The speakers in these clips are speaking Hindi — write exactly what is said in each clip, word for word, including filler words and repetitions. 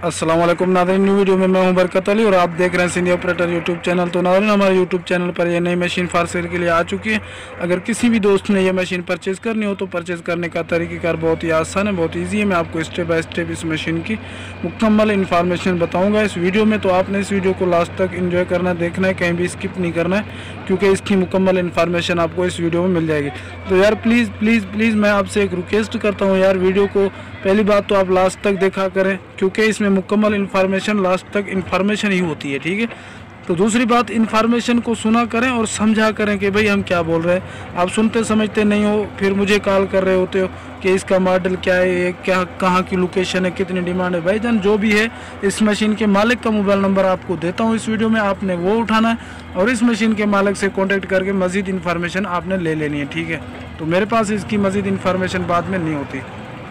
अस्सलाम वालेकुम नाज़रीन, न्यू वीडियो में मैं हूं बरकत अली और आप देख रहे हैं सिंधी ऑपरेटर यूट्यूब चैनल। तो नाज़रीन, हमारे यूट्यूब चैनल पर यह नई मशीन फार सेल के लिए आ चुकी है। अगर किसी भी दोस्त ने यह मशीन परचेज़ करनी हो तो परचेज़ करने का तरीक़ाकार बहुत ही आसान है, बहुत ईजी है। मैं आपको स्टेप बाय स्टेप इस मशीन की मुकम्मल इन्फॉर्मेशन बताऊँगा इस वीडियो में। तो आपने इस वीडियो को लास्ट तक इंजॉय करना, देखना है, कहीं भी स्किप नहीं करना है, क्योंकि इसकी मुकम्मल इन्फॉर्मेशन आपको इस वीडियो में मिल जाएगी। तो यार प्लीज़ प्लीज़ प्लीज़ मैं आपसे एक रिक्वेस्ट करता हूँ यार, वीडियो को पहली बात तो आप लास्ट तक देखा करें, क्योंकि इसमें मुकम्मल इन्फॉर्मेशन लास्ट तक इन्फॉर्मेशन ही होती है, ठीक है। तो दूसरी बात, इन्फॉर्मेशन को सुना करें और समझा करें कि भाई हम क्या बोल रहे हैं। आप सुनते समझते नहीं हो, फिर मुझे कॉल कर रहे होते हो कि इसका मॉडल क्या है, ये क्या, कहाँ की लोकेशन है, कितनी डिमांड है। भाईजान जो भी है, इस मशीन के मालिक का मोबाइल नंबर आपको देता हूँ इस वीडियो में, आपने वो उठाना है और इस मशीन के मालिक से कॉन्टेक्ट करके मज़ीद इन्फॉर्मेशन आपने ले लेनी है, ठीक है। तो मेरे पास इसकी मज़ीद इन्फॉर्मेशन बाद में नहीं होती।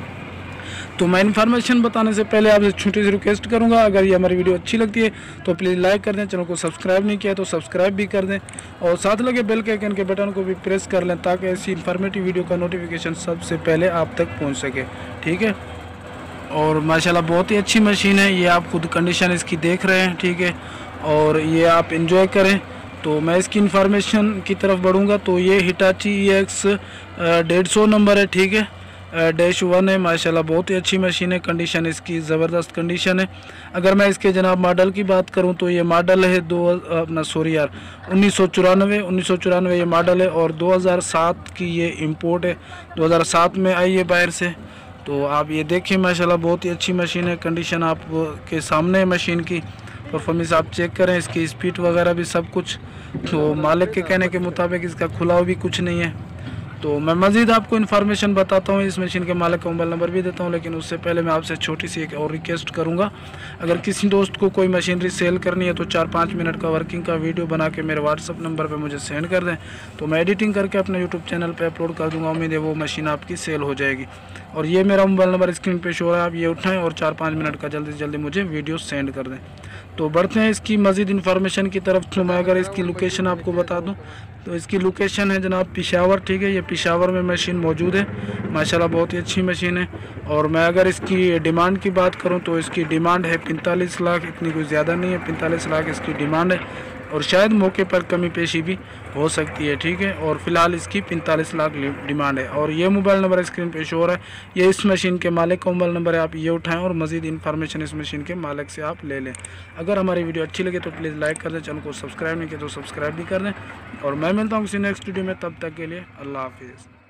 तो मैं इन्फॉर्मेशन बताने से पहले आपसे छोटी सी रिक्वेस्ट करूंगा, अगर ये हमारी वीडियो अच्छी लगती है तो प्लीज़ लाइक कर दें, चैनल को सब्सक्राइब नहीं किया तो सब्सक्राइब भी कर दें और साथ लगे बेल के आइकन के बटन को भी प्रेस कर लें, ताकि ऐसी इन्फॉर्मेटिव वीडियो का नोटिफिकेशन सबसे पहले आप तक पहुंच सके, ठीक है। और माशाल्लाह बहुत ही अच्छी मशीन है, ये आप खुद कंडीशन इसकी देख रहे हैं, ठीक है, और ये आप इंजॉय करें। तो मैं इसकी इन्फॉर्मेशन की तरफ बढ़ूँगा। तो ये हिटाची ई एक्स डेढ़ सौ नंबर है, ठीक है, डैश वन है। माशाल्लाह बहुत ही अच्छी मशीन है, कंडीशन इसकी ज़बरदस्त कंडीशन है। अगर मैं इसके जनाब मॉडल की बात करूं तो ये मॉडल है दो अपना सॉरी यार उन्नीस सौ चौरानवे उन्नीस सौ चौरानवे ये मॉडल है और दो हज़ार सात की ये इंपोर्ट है, दो हज़ार सात में आई है बाहर से। तो आप ये देखिए, माशाल्लाह बहुत ही अच्छी मशीन है, कंडीशन आप के सामने है मशीन की, परफॉर्मेंस आप चेक करें, इसकी स्पीड वगैरह भी सब कुछ। तो मालिक के कहने के मुताबिक इसका खुलाव भी कुछ नहीं है। तो मैं मज़ीद आपको इन्फॉर्मेशन बताता हूँ, इस मशीन के मालिक का मोबाइल नंबर भी देता हूँ, लेकिन उससे पहले मैं आपसे छोटी सी एक और रिक्वेस्ट करूँगा। अगर किसी दोस्त को कोई मशीनरी सेल करनी है तो चार पाँच मिनट का वर्किंग का वीडियो बना के मेरे व्हाट्सअप नंबर पे मुझे सेंड कर दें, तो मैं एडिटिंग करके अपने यूट्यूब चैनल पे अपलोड कर दूँगा। उम्मीद है वो मशीन आपकी सेल हो जाएगी। और ये मेरा मोबाइल नंबर स्क्रीन पर शो है, आप ये उठाएँ और चार पाँच मिनट का जल्दी से जल्दी मुझे वीडियो सेंड कर दें। तो बढ़ते हैं इसकी मज़ीद इन्फॉर्मेशन की तरफ। तो मैं अगर इसकी लोकेशन आपको बता दूं तो इसकी लोकेशन है जनाब पेशावर, ठीक है। ये पेशावर में मशीन मौजूद है, माशाल्लाह बहुत ही अच्छी मशीन है। और मैं अगर इसकी डिमांड की बात करूं तो इसकी डिमांड है पैंतालीस लाख, इतनी कोई ज़्यादा नहीं है, पैंतालीस लाख इसकी डिमांड है और शायद मौके पर कमी पेशी भी हो सकती है, ठीक है। और फिलहाल इसकी पैंतालीस लाख डिमांड है। और ये मोबाइल नंबर स्क्रीन पे शो हो रहा है, ये इस मशीन के मालिक का मोबाइल नंबर है, आप ये उठाएं और मज़ीद इन्फॉर्मेशन इस मशीन के मालिक से आप ले लें। अगर हमारी वीडियो अच्छी लगे तो प्लीज़ लाइक कर दें, चैनल को सब्सक्राइब नहीं किया तो सब्सक्राइब भी कर दें। और मैं मिलता हूँ किसी नेक्स्ट वीडियो में, तब तक के लिए अल्लाह हाफिज़।